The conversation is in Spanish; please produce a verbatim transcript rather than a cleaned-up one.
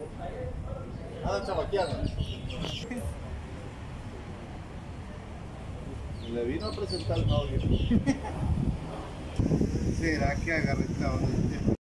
Anda chavaqueando. Le vino a presentar el novio. ¿Será que agarré esta onda?